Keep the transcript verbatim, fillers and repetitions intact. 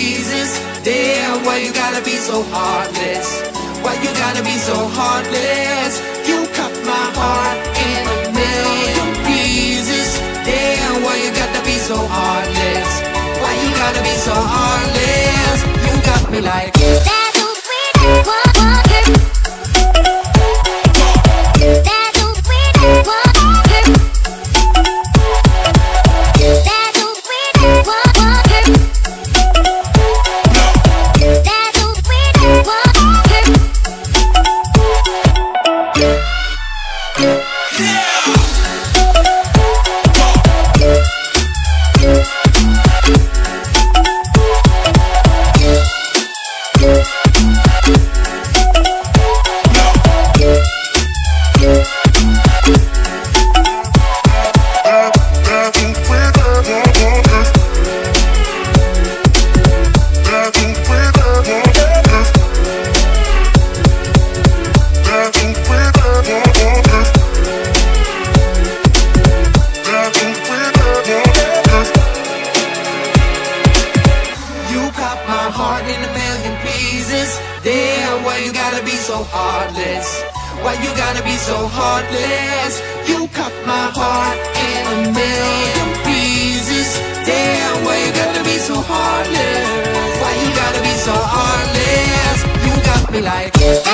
pieces. Damn, why you gotta be so heartless? Why you gotta be so heartless? You cut my heart in a million pieces. Damn, why you gotta be so heartless? Why you gotta be so heartless? You got me like that's a weird walker. That's a weird walker. Damn, why you gotta be so heartless? Why you gotta be so heartless? You cut my heart in a million pieces. Damn, why you gotta be so heartless? Why you gotta be so heartless? You got me like